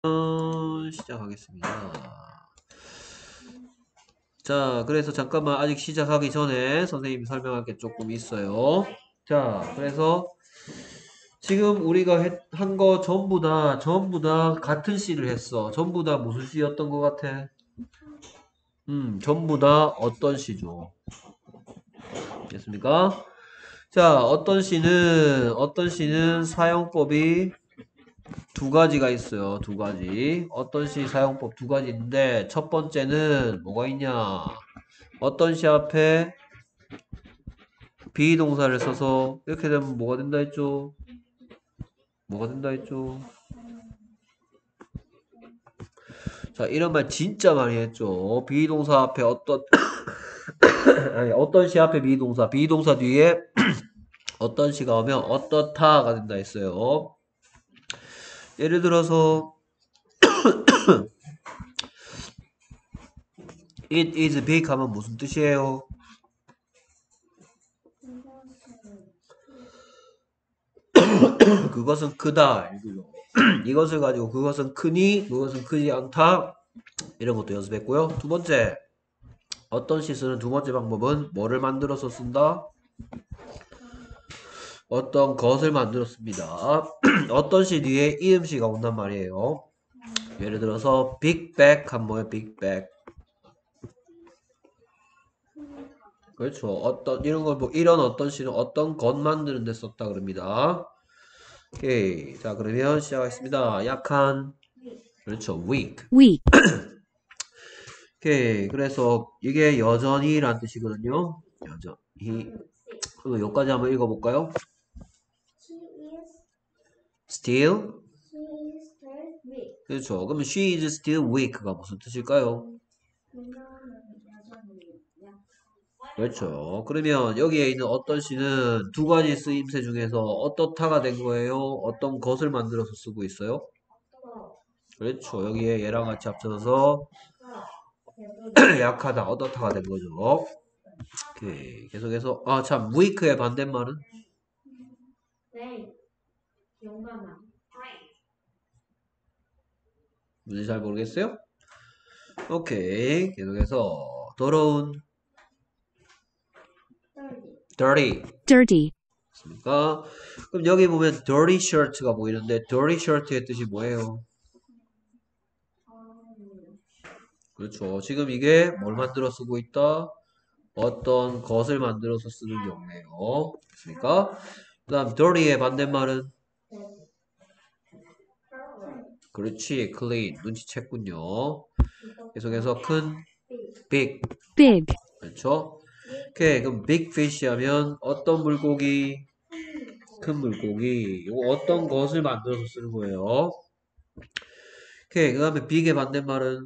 시작하겠습니다. 자, 그래서 잠깐만 아직 시작하기 전에 선생님이 설명할 게 조금 있어요. 자, 그래서 지금 우리가 한 거 전부 다 같은 C를 했어. 전부 다 무슨 C였던 것 같아? 전부 다 어떤 C죠? 됐습니까? 자, 어떤 C는 사용법이 두 가지가 있어요. 두 가지. 어떤 시 사용법 두 가지인데 첫 번째는 뭐가 있냐? 어떤 시 앞에 비동사를 써서 이렇게 되면 뭐가 된다 했죠? 뭐가 된다 했죠? 자, 이런 말 진짜 많이 했죠. 비동사 앞에 어떤 아니 어떤 시 앞에 비동사 뒤에 어떤 시가 오면 어떻다가 된다 했어요. 예를 들어서 it is big 하면 무슨 뜻이에요? 그것은 크다. 이것을 가지고 그것은 크니, 그것은 크지 않다. 이런 것도 연습했고요. 두 번째, 어떤 시 쓰는 두 번째 방법은 뭐를 만들어서 쓴다? 어떤 것을 만들었습니다. 어떤 시 뒤에 이음시가 온단 말이에요. 예를 들어서 big bag 하면 뭐예요? big bag. 그렇죠. 이런 걸 이런 어떤 시는 어떤 것 만드는 데 썼다 그럽니다. 오케이. 자, 그러면 시작하겠습니다. 약한. 그렇죠. weak. weak, 오케이. 그래서 이게 여전히란 뜻이거든요. 여전히. 그럼 여기까지 한번 읽어볼까요? Still. 그렇죠. 그러면 she is still weak가 무슨 뜻일까요? 그렇죠. 그러면 여기에 있는 어떤 시는 두 가지 쓰임새 중에서 어떻다가 된 거예요? 어떤 것을 만들어서 쓰고 있어요? 그렇죠. 여기에 얘랑 같이 합쳐서 약하다, 어떻다가 된 거죠. 오케이. 계속해서 참 weak의 반대말은? 뭔지 잘 모르겠어요? 오케이. 계속해서 더러운 dirty. dirty, 맞습니까? 그럼 여기 보면 dirty shirt가 보이는데 dirty shirt의 뜻이 뭐예요? 그렇죠. 지금 이게 뭘 만들어 쓰고 있다? 어떤 것을 만들어서 쓰는 경우네요. 됐습니까? 그 다음 dirty의 반대말은? 그렇지. clean. 눈치챘군요. 계속해서 큰 big. big, 그렇죠? 오케이. 그럼 big fish 하면 어떤 물고기? 큰 물고기. 이거 어떤 것을 만들어서 쓰는 거예요. 오케이. 그 다음에 big의 반대말은?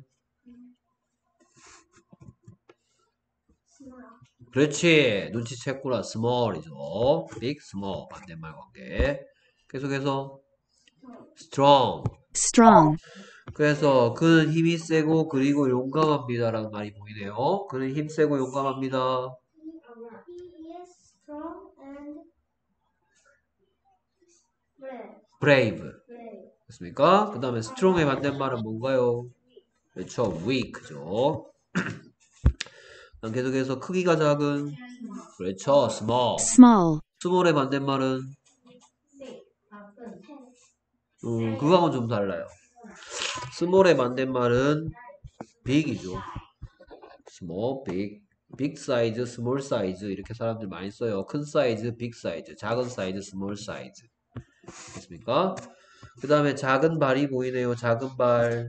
그렇지. 눈치챘구나. small이죠. big, small. 반대말 관계. 계속해서 strong. strong, 그래서 그는 힘이 세고 그리고 용감합니다라는 말이 보이네요. 그는 힘 세고 용감합니다. brave. 됐습니까? 그 다음에 strong의 반대말은 뭔가요? 그렇죠. weak죠. 계속해서 크기가 작은. 그렇죠. small. small, small의 반대말은 그거하고는 좀 달라요. small의 반대말은 big이죠. small, big, big size, small size 이렇게 사람들 많이 써요. 큰 사이즈, big size, 작은 사이즈, small size. 됐습니까? 그 다음에 작은 발이 보이네요. 작은 발.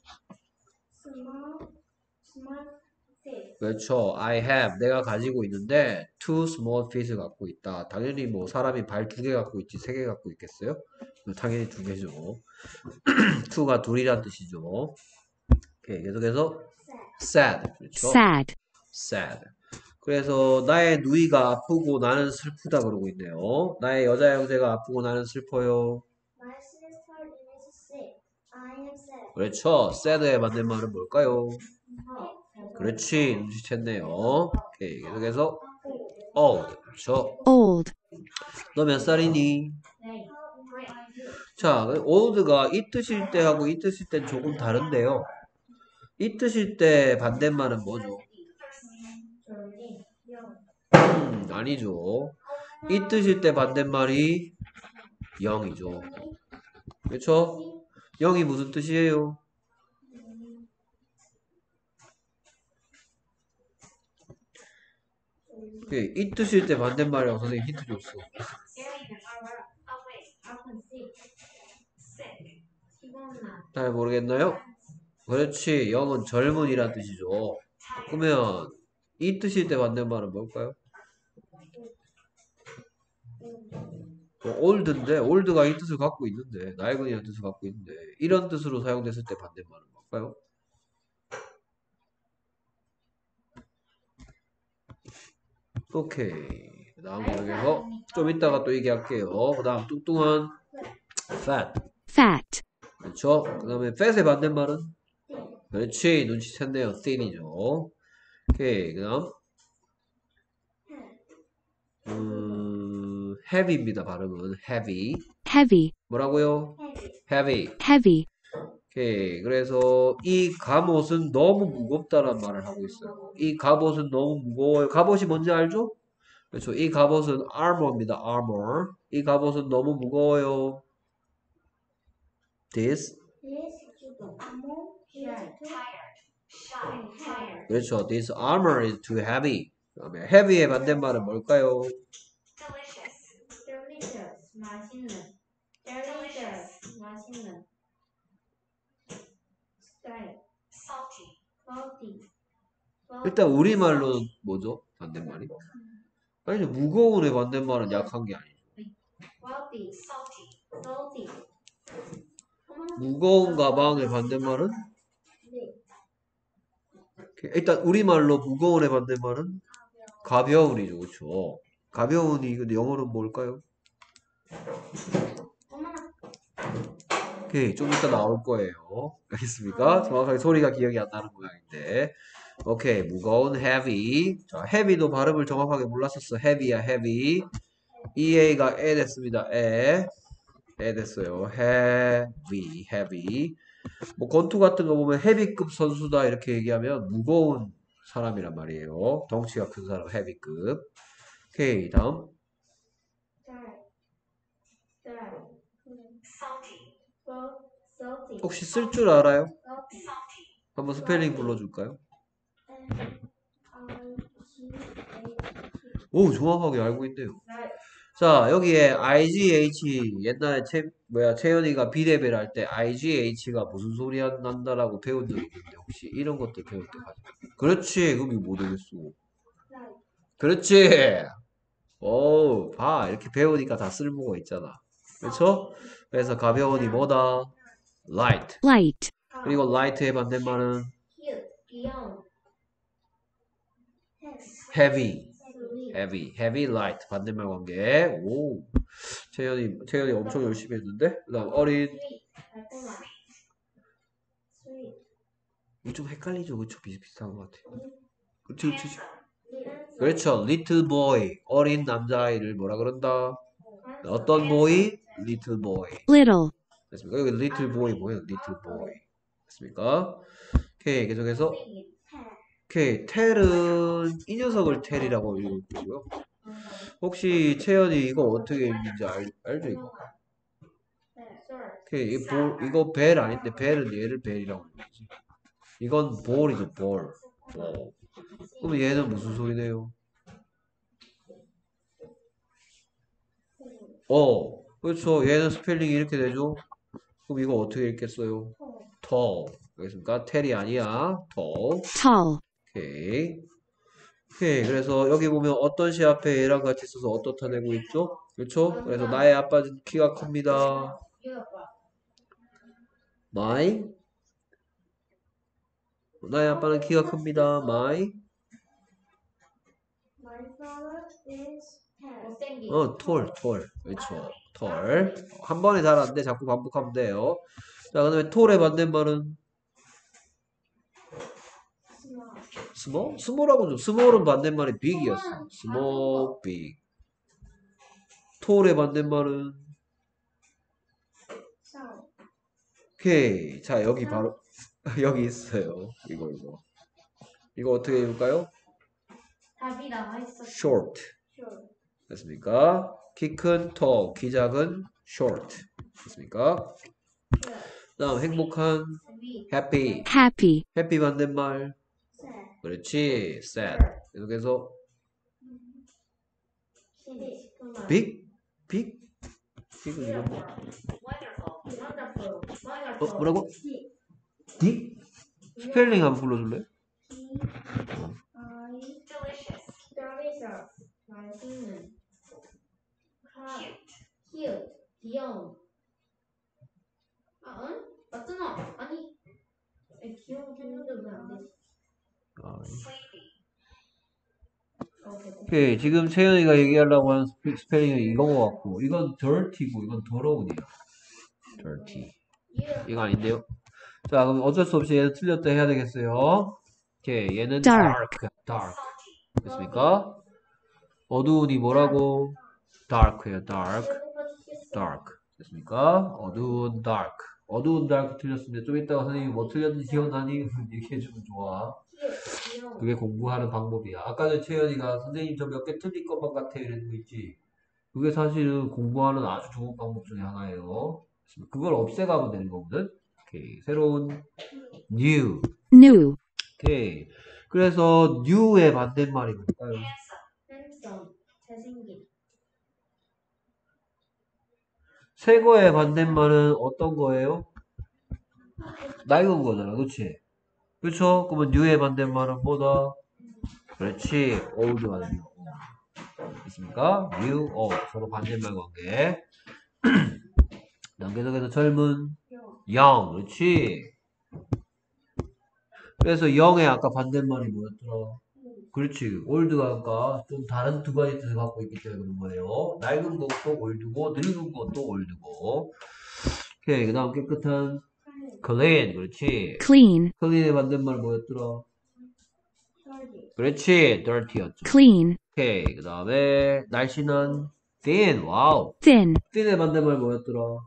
그렇죠. I have. 내가 가지고 있는데 two small feet 갖고 있다. 당연히 뭐 사람이 발 두 개 갖고 있지 세 개 갖고 있겠어요? 당연히 두 개죠. two가 둘이란 뜻이죠. 오케이. 계속해서 sad. 그렇죠. sad, sad. 그래서 나의 누이가 아프고 나는 슬프다 그러고 있네요. 나의 여자 형제가 아프고 나는 슬퍼요. 그렇죠. sad의 맞는 말은 뭘까요? 그렇지. 눈치챘네요. 오케이. 계속해서 old. 그렇죠. old, 너 몇 살이니? 자, old가 이 뜻일 때하고 이 뜻일 땐 조금 다른데요. 이 뜻일 때 반대말은 뭐죠? 아니죠. 이 뜻일 때 반대말이 0이죠. 그렇죠? 0이 무슨 뜻이에요? 이 뜻일 때 반대말이라고 선생님 힌트 줬어. 잘 모르겠나요? 그렇지. 0은 젊은이란 뜻이죠. 그러면 이 뜻일 때 반대말은 뭘까요? 올드인데 올드가 이 뜻을 갖고 있는데 낡은이라는 뜻을 갖고 있는데 이런 뜻으로 사용됐을 때 반대말은 뭘까요? 오케이. 그 다음 구역에서 좀 이따가 또 얘기할게요. 그 다음 뚱뚱한 fat. fat, 그렇죠? 그 다음에 fat의 반대말은? 그렇지. 눈치챘네요. thin이죠. 오케이. 그 다음 heavy입니다. 발음은 heavy. heavy, 뭐라고요? heavy. heavy, 오케이. 그래서 이 갑옷은 너무 무겁다란 말을 하고 있어요. 이 갑옷은 너무 무거워요. 갑옷이 뭔지 알죠? 그렇죠. 이 갑옷은 armor입니다. armor. 이 갑옷은 너무 무거워요. This. 그렇죠. This armor is too heavy. 그다음에 heavy의 반대말은 뭘까요? 일단 우리말로 뭐죠? 반대말이? 아니죠. 무거운의 반대말은 약한 게 아니죠. 무거운 가방의 반대말은? 일단 우리말로 무거운의 반대말은? 가벼운이죠. 그렇죠. 가벼운이 근데 영어로는 뭘까요? 오케이. 좀 이따 나올 거예요. 알겠습니까? 정확하게 소리가 기억이 안 나는 모양인데. 오케이. 무거운 heavy. 자, heavy도 발음을 정확하게 몰랐었어. heavy야 heavy. EA가 에 됐습니다. 에 됐어요. heavy, heavy. 뭐 권투 같은 거 보면 헤비급 선수다 이렇게 얘기하면 무거운 사람이란 말이에요. 덩치가 큰 사람 헤비급. 오케이. 다음. 혹시 쓸 줄 알아요? 한번 스펠링 불러줄까요? 오, 정확하게 알고 있네요. 자, 여기에 IGH 옛날에 채연이가 비대배를 할 때 IGH가 무슨 소리 난다라고 배운 적이 있는데 혹시 이런 것들 배울 때 가지고 그렇지. 그럼 이거 못 되겠어. 그렇지. 오, 봐. 이렇게 배우니까 다 쓸모가 있잖아. 그렇죠? 그래서 가벼운이 뭐다? light. light, 그리고 light의 반대말은 heavy. heavy, light. 반대말 관계. 오. 채연이 엄청 열심히 했는데. 그다음 어린. 이거 좀 헷갈리죠? 그쵸? 비슷비슷한 것 같아. 그치, 그치. 그렇죠. little boy. 어린 남자아이를 뭐라 그런다? 어떤 boy? little boy. little, 됐습니까? 여기 little boy 뭐예요? little boy. 됐습니까? 오케이. 계속해서. 오케이. 텔은 이 녀석을 텔이라고 읽고요. 혹시 채연이 이거 어떻게 읽는지 알죠? 이거? 오케이. 이거 벨 아닌데 벨은 얘를 벨이라고 읽지. 이건 볼이죠. 볼. 그럼 얘는 무슨 소리네요? 그렇죠. 얘는 스펠링이 이렇게 되죠? 그럼 이거 어떻게 읽겠어요? tall. 알겠습니까? 텔이 아니야. tall. tall, 오케이. 오케이. 그래서 여기 보면 어떤 시 앞에 얘랑 같이 써서 어떻다 내고 있죠? 그렇죠? 그래서 나의 아빠는 키가 큽니다. my. 나의 아빠는 키가 큽니다. my. tall. 그렇죠. tall. 한 번에 잘 안 돼. 자꾸 반복하면 돼요. 자, 그 다음에 tall의 반대말은 small? small하고 좀 small은 반대말이 big이었어. small, big. tall의 반대말은 오케이. 자, 여기 바로, 여기 있어요. 이거 어떻게 읽을까요? 답이 나와 있어. short. 됐습니까? 키 큰 tall, 키 작은 short. 됐습니까? 다음 행복한 happy. happy, happy 반대말. 그렇지. sad. 계속해서 big. big은 이런 거. 뭐라고? deep? 스펠링 한번 불러줄래? cute, 귀여운. 응? 맞잖아. 아니, 귀여운 했는데 왜안 되지? 오케이. 지금 채연이가 얘기하려고 하는 스펠링은 이건 것 같고, 이건 dirty고, 이건 더러운이야. dirty. 이거 아닌데요? 자, 그럼 어쩔 수 없이 얘는 틀렸다 해야 되겠어요. 오케이. 얘는 Dark. dark. 됐습니까? 어두운이 뭐라고? dark예요. dark. 됐습니까? 어두운 dark. 어두운 dark 틀렸습니다. 좀 이따가 선생님이 뭐 틀렸는지 기억나니? 얘기해주면 좋아. 그게 공부하는 방법이야. 아까 전에 채연이가 선생님 저 몇 개 틀릴 것만 같아 이러는 거 있지. 그게 사실은 공부하는 아주 좋은 방법 중에 하나예요. 그걸 없애가면 되는 거거든. 오케이. 새로운 new. new, 오케이. 그래서 new의 반대말이 뭘까요? handsome, 잘생긴. 새 거의 반대말은 어떤 거예요? 낡은 거잖아. 그치? 그쵸? 그러면 new의 반대말은 뭐다? 그렇지. old가 되는 거. 있습니까? new, old. 서로 반대말 관계. 계속해서 젊은, young. 그렇지. 그래서 young의 아까 반대말이 뭐였더라? 그렇지. 올드가 아까 좀 다른 두 가지 뜻을 갖고 있기 때문에 그런 거예요. 낡은 것도 올드고, 늙은 것도 올드고. 오케이. 그 다음 깨끗한 clean. 그렇지. clean, clean의 반대말 뭐였더라? 그렇지. dirty였죠. clean, 오케이. 그 다음에 날씬한 thin. 와우. thin, thin의 반대말 뭐였더라?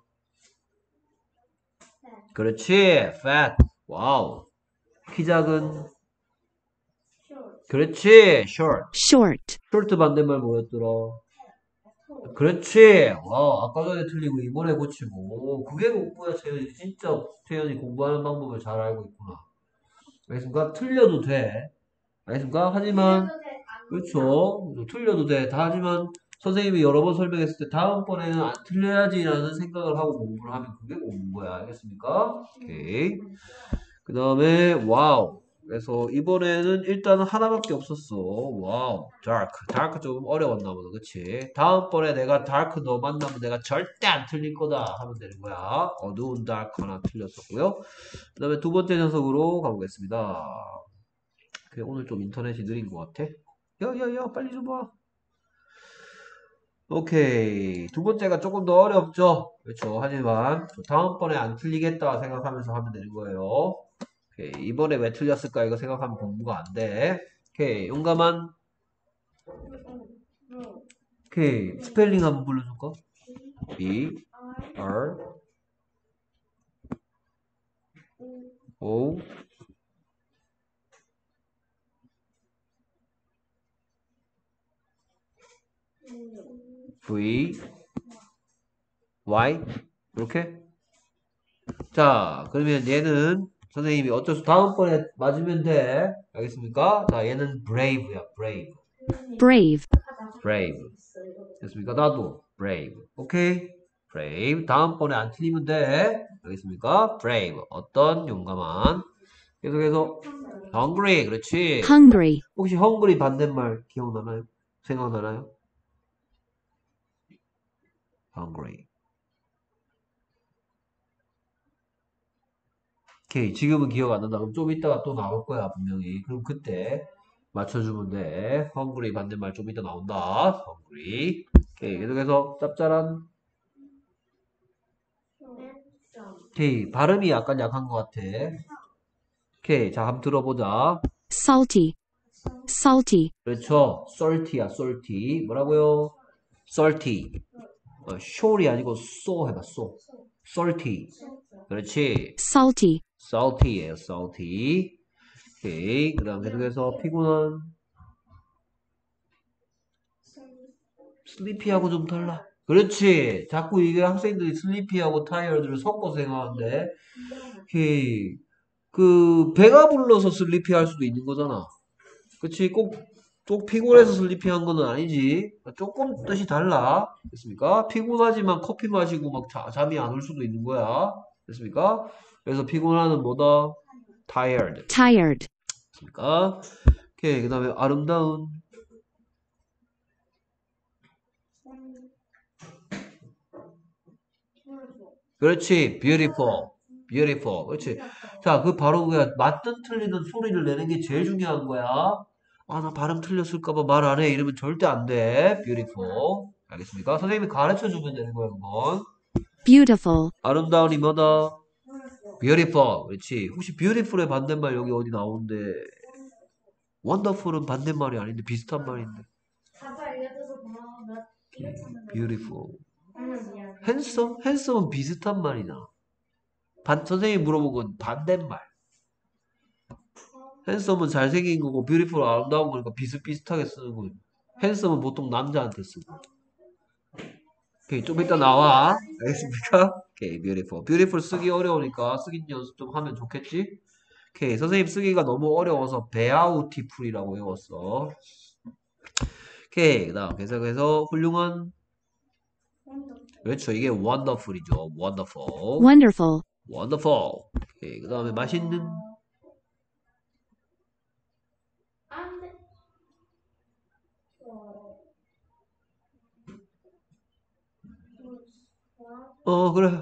그렇지. fat. 와우. 키 작은. 그렇지. short. short, short 반대말 뭐였더라? 그렇지. 와, 아까 전에 틀리고 이번에 고치고. 그게 공부야, 채연이. 진짜 채연이 공부하는 방법을 잘 알고 있구나. 알겠습니까? 틀려도 돼. 알겠습니까? 하지만, 그렇죠. 틀려도 돼. 다 하지만, 선생님이 여러 번 설명했을 때, 다음번에는 안 틀려야지라는 생각을 하고 공부를 하면 그게 공부야. 알겠습니까? 오케이. 그 다음에, 와우. 그래서 이번에는 일단은 하나밖에 없었어. 와우. dark. dark 좀 어려웠나 보다. 그치? 다음번에 내가 dark 너 만나면 내가 절대 안 틀릴 거다. 하면 되는 거야. 어두운 dark 하나 틀렸었고요. 그 다음에 두 번째 녀석으로 가보겠습니다. 그래, 오늘 좀 인터넷이 느린 것 같아. 야, 빨리 좀 와. 오케이. 두 번째가 조금 더 어렵죠? 그렇죠. 하지만 다음번에 안 틀리겠다 생각하면서 하면 되는 거예요. 오케이. 이번에 왜 틀렸을까 이거 생각하면 공부가 안 돼. 오케이. 용감한. 오케이. 스펠링 한번 불러줄까? B R O V Y 이렇게. 자, 그러면 얘는 선생님이 어쩔 수 다음번에 맞으면 돼. 알겠습니까? 자, 얘는 brave야. brave, brave. 됐습니까? 나도 brave. 오케이? brave. 다음번에 안 틀리면 돼. 알겠습니까? brave. 어떤 용감한. 계속해서 hungry. 그렇지. hungry, 혹시 hungry 반대말 기억나나요? 생각나나요? hungry. 오케이. 지금은 기억 안 난다. 그럼 좀 이따가 또 나올 거야, 분명히. 그럼 그때 맞춰주면 돼. hungry 반대말 좀 이따 나온다. hungry. 오케이. 계속해서 짭짤한. 오케이. 발음이 약간 약한 것 같아. 오케이. 자, 한번 들어보자. salty, salty, 그렇죠. salty야, salty. 뭐라고요? salty. shoal이 아니고 so 해봐, so. salty. 그렇지. salty, salty예요, salty. 오케이. 그 다음 계속해서 피곤한 sleepy하고 좀 달라. 그렇지. 자꾸 이게 학생들이 sleepy하고 tired를 섞어서 생각하는데, 오케이. 그 배가 불러서 슬리피 할 수도 있는 거잖아. 그치? 꼭 피곤해서 슬리피 한 거는 아니지. 조금 뜻이 달라. 됐습니까? 피곤하지만 커피 마시고 막 잠이 안 올 수도 있는 거야. 됐습니까? 그래서 피곤하는 뭐다? tired. tired, 됐습니까? 오케이. 그 다음에 아름다운. 그렇지. beautiful. beautiful. 그렇지. 자, 그 바로 그야 맞든 틀리든 소리를 내는 게 제일 중요한 거야. 아, 나 발음 틀렸을까봐 말 안 해. 이러면 절대 안 돼. beautiful. 알겠습니까? 선생님이 가르쳐 주면 되는 거야, 그건. beautiful, 아름다운이 뭐다? beautiful. 그렇지. 혹시 beautiful의 반대말 여기 어디 나오는데? wonderful은 반대말이 아닌데 비슷한 말인데. 답을 알려줘서 고마워. 나 틀렸잖아. beautiful. 미안. handsome? handsome은 비슷한 말이나. 선생님이 물어본 건 반대말. 핸섬은 잘생긴 거고 뷰티풀 아름다운 거니까 비슷비슷하게 쓰는 거예요. 핸섬은 보통 남자한테 쓰고. 오케이, 좀 이따 나와. 알겠습니까? 오케이, 뷰티풀. 뷰티풀 쓰기 어려우니까 쓰기 연습 좀 하면 좋겠지? 오케이, 선생님 쓰기가 너무 어려워서 베아우티풀이라고 외웠어. 오케이, 그 다음 계속해서 훌륭한. 그렇죠, 이게 wonderful이죠. wonderful. wonderful, wonderful. 오케이, 그 다음에 맛있는. 안 돼. 그래.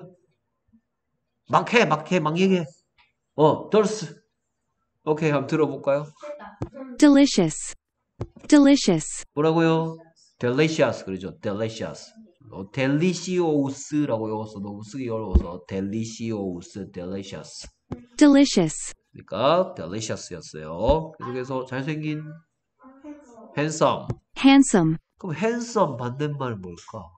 막 얘기해. 덜스. 오케이, 한번 들어볼까요? 됐다. delicious, delicious, 뭐라고요? delicious, 그러죠. delicious. delicious,라고 외웠어. 너무 쓰기 어려워서. delicious, delicious. delicious, 그러니까 delicious였어요. 계속해서 잘생긴 handsome. handsome, 그럼 handsome 반대말은 뭘까?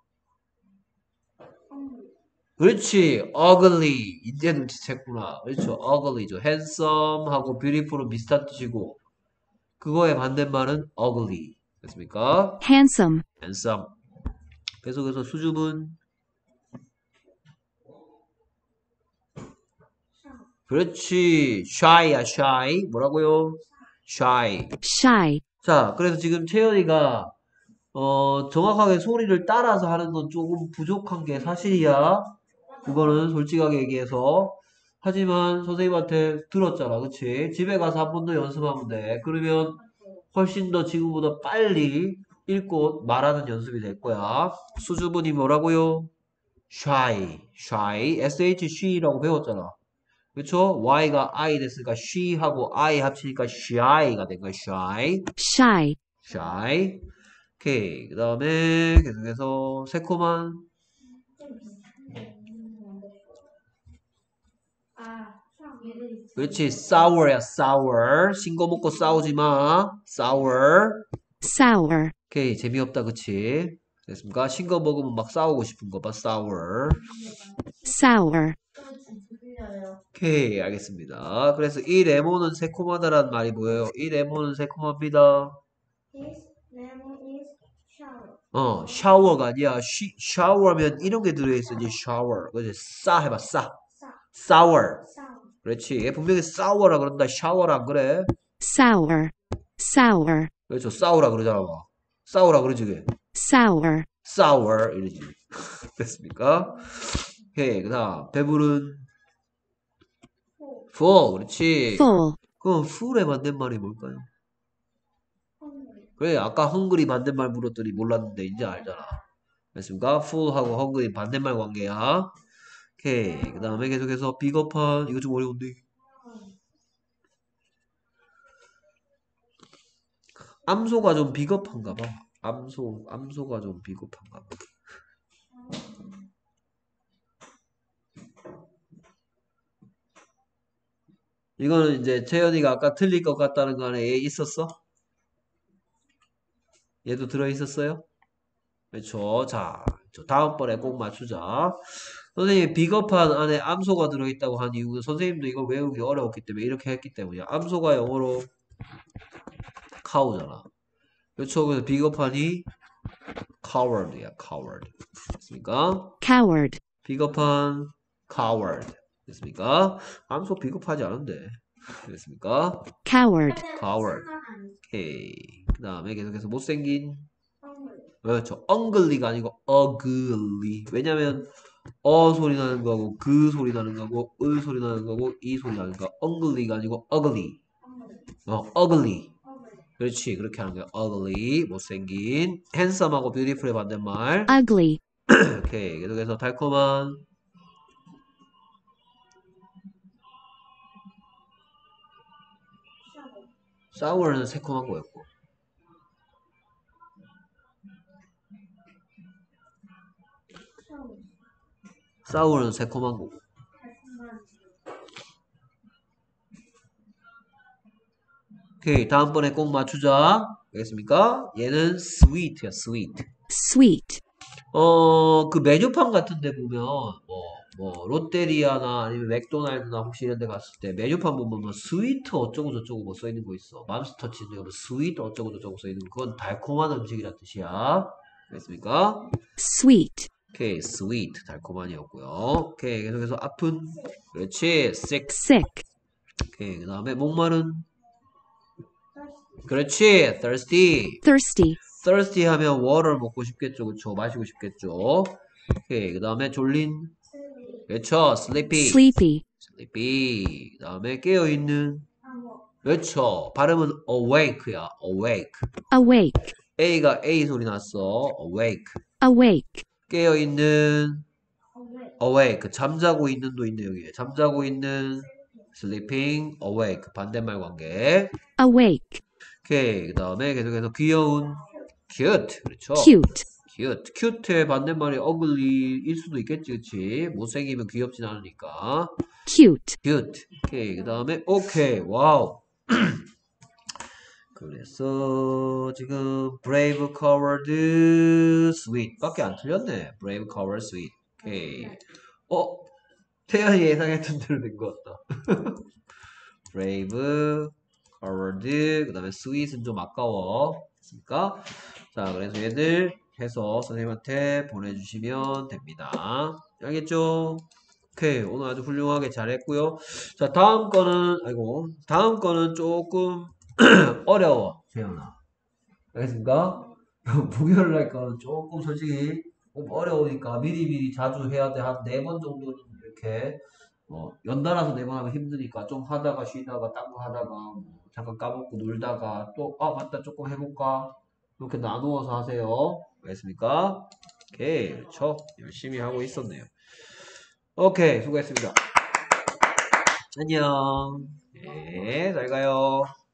그렇지, ugly. 이제 눈치챘구나. 그렇죠, ugly죠. handsome하고 beautiful은 비슷한 뜻이고, 그거의 반대말은 ugly. 됐습니까? handsome, handsome. 계속해서 수줍은. 그렇지, shy야, shy. 뭐라고요? shy. shy, 자, 그래서 지금 채연이가 정확하게 소리를 따라서 하는 건 조금 부족한 게 사실이야. 그거는 솔직하게 얘기해서. 하지만 선생님한테 들었잖아. 그치? 집에 가서 한 번 더 연습하면 돼. 그러면 훨씬 더 지금보다 빨리 읽고 말하는 연습이 될 거야. 수줍은이 뭐라고요? shy, shy, she라고 배웠잖아. 그쵸? y가 I 됐으니까 she하고 I 합치니까 shy가 된 거야. shy, shy, shy. 오케이. 그 다음에 계속해서 새콤한. 얘들 있지. 그렇지, sour야, sour. 싱거 먹고 싸우지 마. sour. sour, 오케이, 재미없다, 그치? 됐습니까? 싱거 먹으면 막 싸우고 싶은 거 봐, sour. sour, 들려요. 오케이, 알겠습니다. 그래서 이 레몬은 새콤하다라는 말이 뭐예요? 이 레몬은 새콤합니다. This lemon is sour. 샤워가 아니야. 샤워하면 이런 게 들어있어, 이제 샤워. 그치? 해봐, sour. sour. 그렇지. 얘 분명히 sour라 그런다. 샤워라 안 그래? sour, sour, 그렇죠. 싸우라 그러잖아. 싸우라 그러지, 그게. sour, sour 이러지. 됐습니까? 오케이. 그 다음 배부른. full. 그렇지. full, 그럼 full의 반대말이 뭘까요? 그래, 아까 hungry 반대말 물었더니 몰랐는데 이제 알잖아. 됐습니까? full하고 hungry 반대말 관계야. 오케이. 그 다음에 계속해서 비겁한. 이거 좀 어려운데. 암소가 좀 비겁한가 봐. 암소가 좀 비겁한가 봐. 이거는 이제 채연이가 아까 틀릴 것 같다는 거 안에 얘 있었어? 얘도 들어있었어요? 그렇죠. 자, 다음번에 꼭 맞추자. 선생님이 비겁한 안에 암소가 들어있다고 한 이유는 선생님도 이걸 외우기 어려웠기 때문에 이렇게 했기 때문이야. 암소가 영어로 cow잖아. 그렇죠? 그래서 비겁한이 coward야, coward. 됐습니까? coward, 비겁한 coward. 됐습니까? 암소 비겁하지 않은데. 됐습니까? coward, coward. 오케이. 그 다음에 계속해서 못생긴. 그렇죠. ugly가 아니고 ugly. 왜냐면 소리 나는 거고 그 소리 나는 거고 소리 나는 거고 이 소리 나는 거. ugly가 아니고 ugly. ugly. 그렇지. 그렇게 하는 거야. ugly. 못생긴. handsome하고 beautiful의 반대말. ugly, 오케이. 계속해서 달콤한. sour는 새콤한 거였고. sour는 새콤한 거고. 오케이. 다음번에 꼭 맞추자. 알겠습니까? 얘는 sweet야, sweet. sweet, 그 메뉴판 같은 데 보면, 롯데리아나 아니면 맥도날드나 혹시 이런 데 갔을 때 메뉴판 보면 뭐 스위트 어쩌고 저쩌고 뭐 써있는 거 있어. 맘스터치인데 뭐 스위트 어쩌고 저쩌고 써있는 거. 그건 달콤한 음식이란 뜻이야. 알겠습니까? sweet, 오케이, sweet. 달콤한이었고요. 오케이, 계속해서 아픈. 그렇지, sick. sick, 오케이, 그 다음에 목마른. 그렇지, thirsty. thirsty, thirsty 하면 water 먹고 싶겠죠, 그쵸? 마시고 싶겠죠. 오케이, 그 다음에 졸린. 그렇죠, sleepy. sleepy, sleepy. 그 다음에 깨어있는. 그렇죠, 발음은 awake야, awake. awake, A가 A 소리 났어, awake. awake, 깨어있는, awake. 잠자고 있는도 있네, 여기에. 잠자고 있는, sleeping, awake. 반대말 관계. awake, 오케이, 그 다음에 계속해서 귀여운, cute. 그렇죠. cute, cute. cute의 반대말이 ugly일 수도 있겠지, 그치? 못생기면 귀엽진 않으니까. cute, cute. 오케이, 그 다음에 오케이, 와우. 그래서 지금 brave, coward, sweet 밖에 안 틀렸네. brave, coward, sweet. 오케이. 태연이 예상했던 대로 된 것 같다. brave, coward, 그 다음에 sweet은 좀 아까워. 됐습니까? 자, 그래서 얘들 해서 선생님한테 보내주시면 됩니다. 알겠죠? 오케이. 오늘 아주 훌륭하게 잘했고요. 자, 다음 거는 조금 어려워. 태연아. 알겠습니까? 목요일날 거는 조금 솔직히 어려우니까 미리미리 자주 해야 돼. 한 4번 정도는 이렇게 연달아서 4번 하면 힘드니까 좀 하다가 쉬다가 딴 거 하다가 뭐 잠깐 까먹고 놀다가 또 맞다 조금 해볼까 이렇게 나누어서 하세요. 알겠습니까? 오케이. 그렇죠. 열심히 하고 있었네요. 오케이. 수고했습니다. 안녕. 네, 잘 가요.